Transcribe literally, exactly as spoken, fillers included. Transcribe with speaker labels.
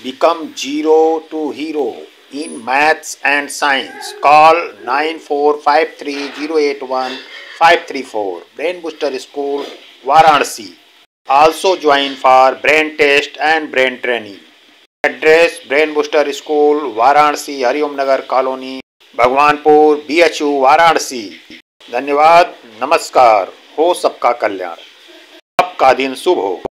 Speaker 1: Become zero to hero in maths and science. Call nine four five three zero eight one five three four. Brain Booster School, Varanasi. Also join for brain test and brain training. Address Brain Booster School, Varanasi, Hariom Nagar colony, Bhagwanpur, B H U, Varanasi. धन्यवाद, नमस्कार, हो सबका कल्याण। आपका दिन शुभ हो।